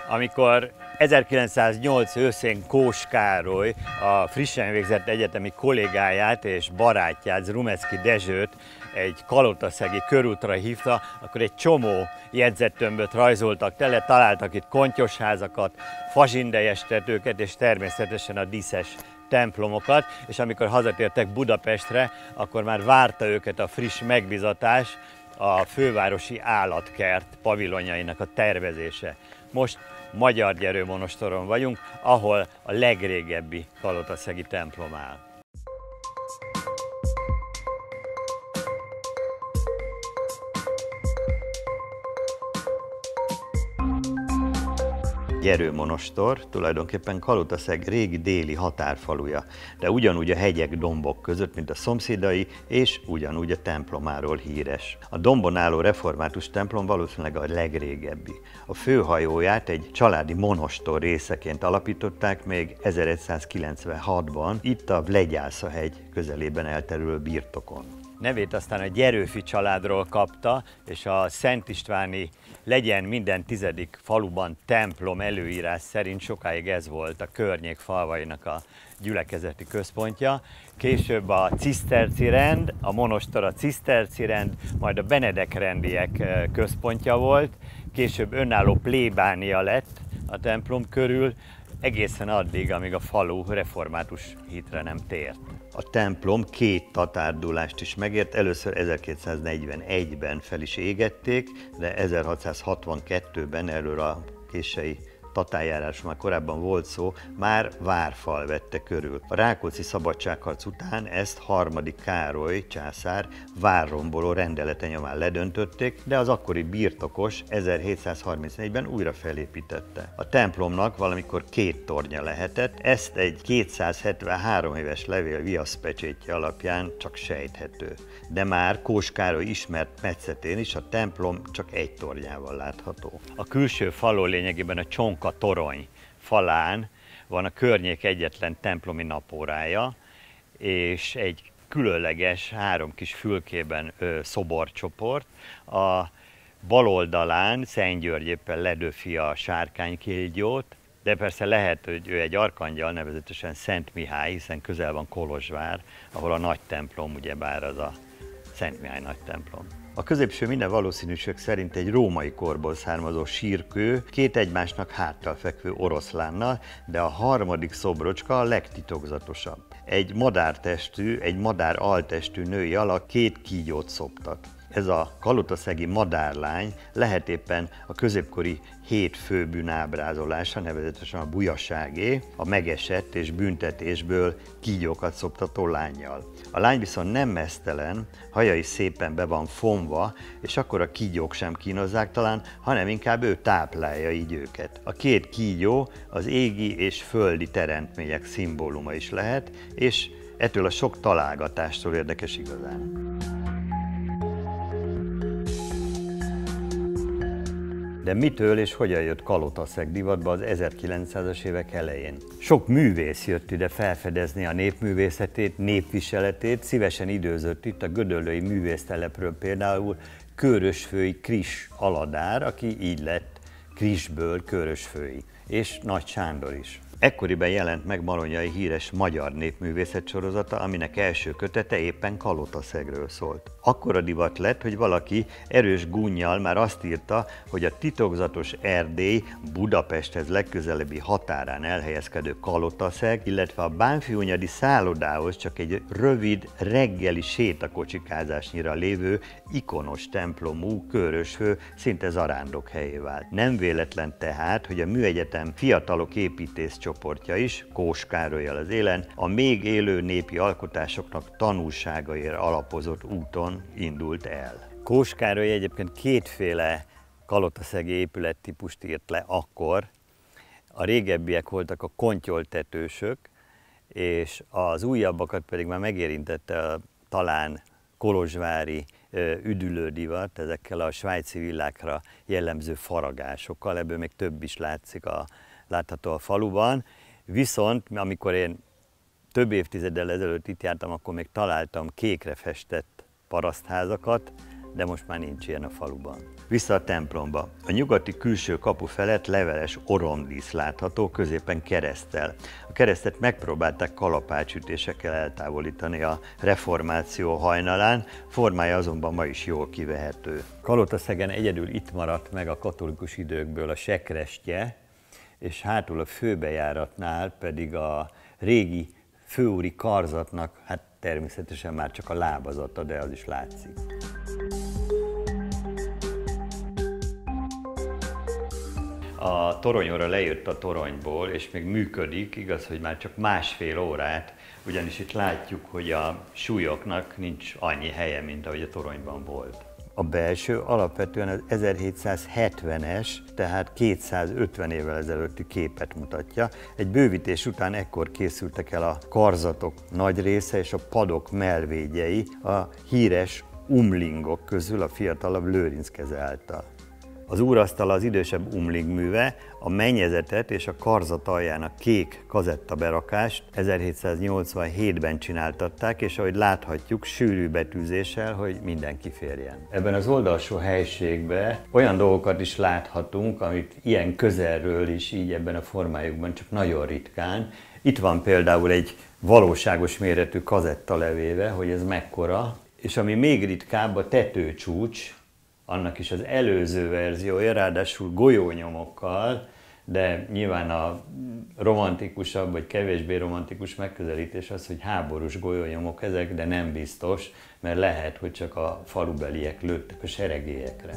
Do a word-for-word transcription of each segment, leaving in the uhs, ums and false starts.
Amikor ezerkilencszáznyolc őszén Kós Károly a frissen végzett egyetemi kollégáját és barátját, Zrumecki Dezsőt egy kalotaszegi körútra hívta, akkor egy csomó jegyzettömböt rajzoltak tele, találtak itt kontyosházakat, fazsindejes tetőket és természetesen a díszes templomokat, és amikor hazatértek Budapestre, akkor már várta őket a friss megbizatás, a fővárosi állatkert pavilonjainak a tervezése. Most Magyargyerő monostoron vagyunk, ahol a legrégebbi kalotaszegi templom áll. Gyerő monostor tulajdonképpen Kalotaszeg régi déli határfaluja, de ugyanúgy a hegyek, dombok között, mint a szomszédai, és ugyanúgy a templomáról híres. A dombon álló református templom valószínűleg a legrégebbi. A főhajóját egy családi monostor részeként alapították még ezeregyszázkilencvenhatban, itt a Vlegyásza-hegy közelében elterülő birtokon. Nevét aztán a Gyerőfi családról kapta, és a Szent Istváni legyen minden tizedik faluban templom előírás szerint sokáig ez volt a környék falvainak a gyülekezeti központja. Később a ciszterci rend, a monostor a ciszterci rend, majd a benedek rendiek központja volt, később önálló plébánia lett a templom körül, egészen addig, amíg a falu református hitre nem tért. A templom két tatárdulást is megért, először ezerkétszáznegyvenegyben fel is égették, de ezerhatszázhatvankettőben erről a kései tatárjárásról már korábban volt szó, már várfal vette körül. A Rákóczi szabadságharc után ezt harmadik Károly császár várromboló rendelete nyomán ledöntötték, de az akkori birtokos ezerhétszázharmincnégyben újra felépítette. A templomnak valamikor két tornya lehetett, ezt egy kétszázhetvenhárom éves levél viaszpecsétje alapján csak sejthető. De már Kós Károly ismert metszetén is a templom csak egy tornyával látható. A külső falon lényegében a Csonka torony falán van a környék egyetlen templomi napórája, és egy különleges, három kis fülkében ö, szoborcsoport. A bal oldalán Szent György éppen ledöfi a sárkánykilgyót, de persze lehet, hogy ő egy arkangyal, nevezetesen Szent Mihály, hiszen közel van Kolozsvár, ahol a nagy templom, ugyebár az a Szent Mihály nagy templom. A középső minden valószínűség szerint egy római korból származó sírkő, két egymásnak háttal fekvő oroszlánnal, de a harmadik szobrocska a legtitokzatosabb. Egy madártestű, egy madár altestű női alak két kígyót szoptat. Ez a kalotaszegi madárlány lehet éppen a középkori hét főbűn ábrázolása, nevezetesen a bujaságé, a megesett és büntetésből kígyókat szoptató lánnyal. A lány viszont nem meztelen, haja is szépen be van fonva, és akkor a kígyók sem kínozzák talán, hanem inkább ő táplálja így őket. A két kígyó az égi és földi teremtmények szimbóluma is lehet, és ettől a sok találgatástól érdekes igazán. De mitől és hogyan jött Kalotaszeg divatba az ezerkilencszázas évek elején? Sok művész jött ide felfedezni a népművészetét, népviseletét, szívesen időzött itt a gödöllői művésztelepről például Kőrösfői Kris Aladár, aki így lett Krisből Kőrösfői, és Nagy Sándor is. Ekkoriban jelent meg Maronyai híres magyar népművészet sorozata, aminek első kötete éppen Kalotaszegről szólt. Akkora divat lett, hogy valaki erős gúnnyal már azt írta, hogy a titokzatos Erdély Budapesthez legközelebbi határán elhelyezkedő Kalotaszeg, illetve a bánfiúnyadi szállodához csak egy rövid reggeli sétakocsikázásnyira lévő ikonos templomú Kőrösfő szinte zarándokhelyé vált. Nem véletlen tehát, hogy a Műegyetem fiatalok építész csoportja is, Kós Károllyal az élen, a még élő népi alkotásoknak tanulságaira alapozott úton indult el. Kós Károly egyébként kétféle kalotaszegi épülettípust írt le akkor. A régebbiek voltak a kontyoltetősök, és az újabbakat pedig már megérintette a talán kolozsvári üdülődivat, ezekkel a svájci villákra jellemző faragásokkal, ebből még több is látszik a látható a faluban, viszont amikor én több évtizeddel ezelőtt itt jártam, akkor még találtam kékre festett parasztházakat, de most már nincs ilyen a faluban. Vissza a templomba. A nyugati külső kapu felett leveles oromdísz látható, középen kereszttel. A keresztet megpróbálták kalapácsütésekkel eltávolítani a reformáció hajnalán, formája azonban ma is jól kivehető. Kalotaszegen egyedül itt maradt meg a katolikus időkből a sekrestje, és hátul a főbejáratnál pedig a régi főúri karzatnak, hát természetesen már csak a lábazata, de az is látszik. A toronyóra lejött a toronyból, és még működik, igaz, hogy már csak másfél órát, ugyanis itt látjuk, hogy a súlyoknak nincs annyi helye, mint ahogy a toronyban volt. A belső alapvetően az ezerhétszázhetvenes, tehát kétszázötven évvel ezelőtti képet mutatja. Egy bővítés után ekkor készültek el a karzatok nagy része és a padok mellvédjei a híres umlingok közül a fiatalabb Lőrinc keze által. Az úrasztal az idősebb umling műve, a mennyezetet és a karzat aljának kék kazettaberakást ezerhétszáznyolcvanhétben csináltatták, és ahogy láthatjuk, sűrű betűzéssel, hogy mindenki férjen. Ebben az oldalsó helységben olyan dolgokat is láthatunk, amit ilyen közelről is így ebben a formájukban csak nagyon ritkán. Itt van például egy valóságos méretű kazetta levéve, hogy ez mekkora, és ami még ritkább, a tetőcsúcs, annak is az előző verziója, ráadásul golyónyomokkal, de nyilván a romantikusabb vagy kevésbé romantikus megközelítés az, hogy háborús golyónyomok ezek, de nem biztos, mert lehet, hogy csak a falubeliek lőttek a seregélyekre.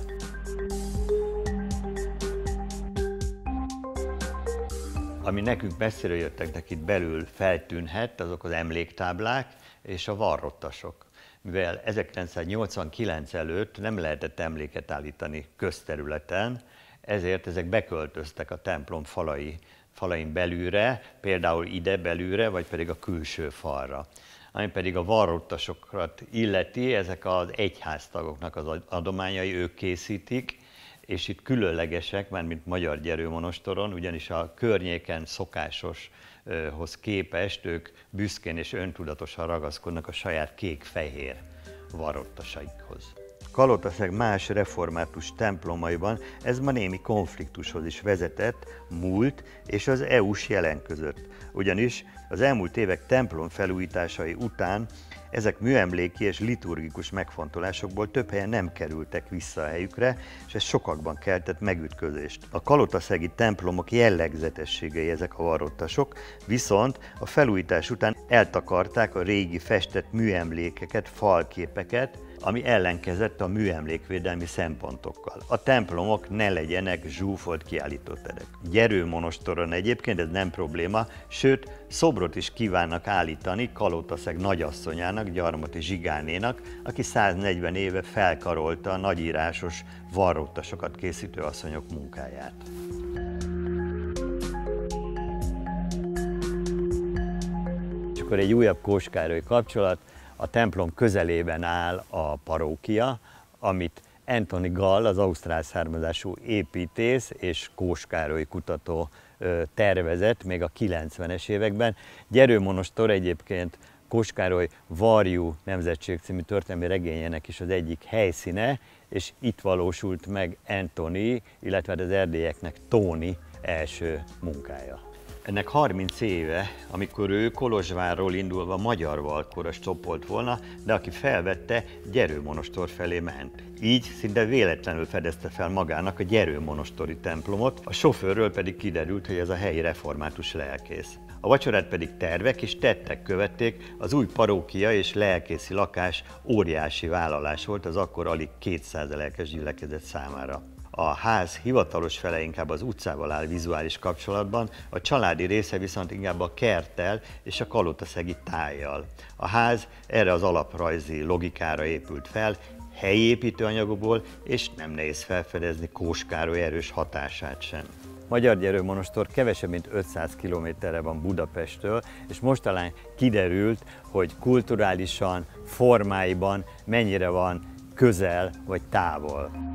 Ami nekünk messziről jötteknek itt belül feltűnhet, azok az emléktáblák és a varrottasok. Mivel ezerkilencszáznyolcvankilenc előtt nem lehetett emléket állítani közterületen, ezért ezek beköltöztek a templom falai, falain belülre, például ide belülre, vagy pedig a külső falra. Ami pedig a varrottasokat illeti, ezek az egyháztagoknak az adományai, ők készítik, és itt különlegesek, már mint Magyargyerő monostoron, ugyanis a környéken szokásoshoz képest ők büszkén és öntudatosan ragaszkodnak a saját kék-fehér varrottasaikhoz. Kalotaszeg más református templomaiban ez ma némi konfliktushoz is vezetett múlt és az é u-s jelen között. Ugyanis az elmúlt évek templom felújításai után ezek műemléki és liturgikus megfontolásokból több helyen nem kerültek vissza a helyükre, és ez sokakban keltett megütközést. A kalotaszegi templomok jellegzetességei ezek a varrottasok, viszont a felújítás után eltakarták a régi festett műemlékeket, falképeket, ami ellenkezett a műemlékvédelmi szempontokkal. A templomok ne legyenek zsúfolt kiállítóterek. Gyerő monostoron egyébként ez nem probléma, sőt, szobrot is kívánnak állítani Kalotaszeg nagyasszonyának, Gyarmati Zsigánénak, aki száznegyven éve felkarolta a nagyírásos varrottasokat készítő asszonyok munkáját. És akkor egy újabb Kós Károly kapcsolat. A templom közelében áll a parókia, amit Anthony Gall, az ausztrál származású építész és Kós Károly kutató tervezett még a kilencvenes években. Gyerő monostor egyébként Kós Károly Varjú nemzetség című történelmi regényének is az egyik helyszíne, és itt valósult meg Anthony, illetve az erdélyeknek Tóni első munkája. Ennek harminc éve, amikor ő Kolozsvárról indulva Magyarvalkoras csopolt volna, de aki felvette, Gyerő monostor felé ment. Így szinte véletlenül fedezte fel magának a Gyerő monostori templomot, a sofőrről pedig kiderült, hogy ez a helyi református lelkész. A vacsorát pedig tervek és tettek követték, az új parókia és lelkészi lakás óriási vállalás volt az akkor alig kétszáz lelkes gyülekezet számára. A ház hivatalos fele inkább az utcával áll vizuális kapcsolatban, a családi része viszont inkább a kerttel és a kalotaszegi tájjal. A ház erre az alaprajzi logikára épült fel, helyi építőanyagokból, és nem nehéz felfedezni Kós Károly erős hatását sem. Magyargyerő monostor kevesebb mint ötszáz kilométerre van Budapesttől, és most talán kiderült, hogy kulturálisan, formáiban mennyire van közel vagy távol.